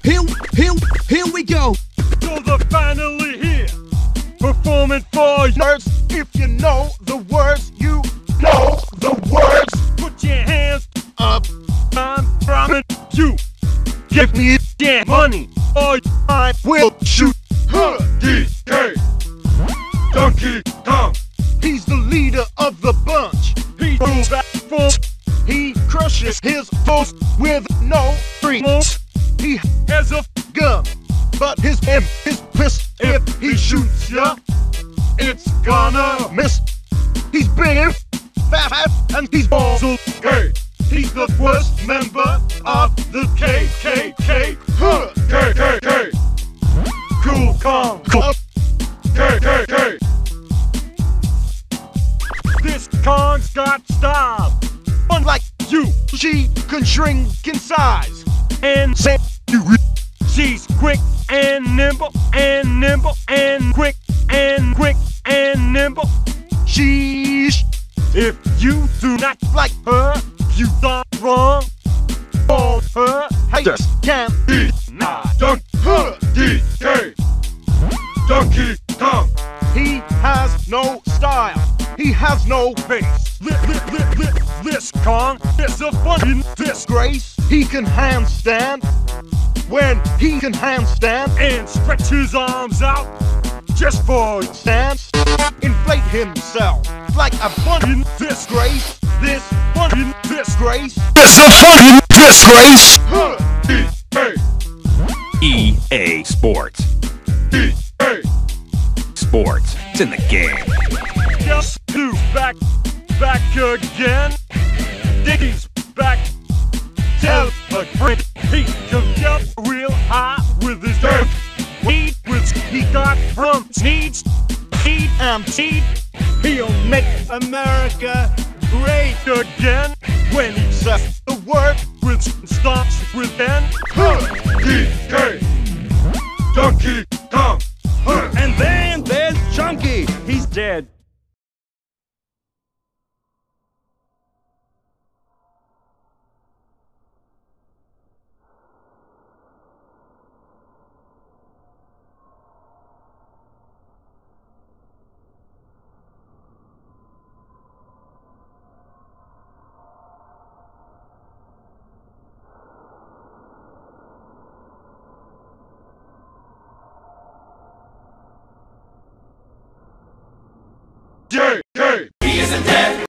Here we go. So they're finally here, performing for nerds. If you know the words, you know the words. Put your hands up. I'm promising you. Give me damn money, or I will shoot. DK, Donkey Kong. He's the leader of the bunch. He rules back from. He crushes his foes with no remorse. He has a gun, but his aim is pissed. If he shoots ya, it's gonna miss. He's big and FaaF, and he's also gay. He's the worst member of the KKK. KKK. Kool Klub. KKK. This Kong's got style. Unlike you, she can shrink in size and say you. She's quick and nimble and nimble and quick and quick and nimble. Sheesh. If you do not like her, you thought wrong. All her haters can be not done. DK, Donkey Kong. He has no style. He has no face. This Kong is a fucking disgrace. He can handstand when he can handstand and stretch his arms out just for stance. Inflate himself like a fucking disgrace. This fucking disgrace. It's a fucking disgrace. EA Sports. EA Sports. It's in the game. Just to back again. Diggy's back. Tell a friend he can jump real high with his dirt. Weed which he got from Sneeds. Seed and seed. He'll make America great again when he says the word which starts with N. DK, Donkey Kong. And then there's Chunky. He's dead. Yeah.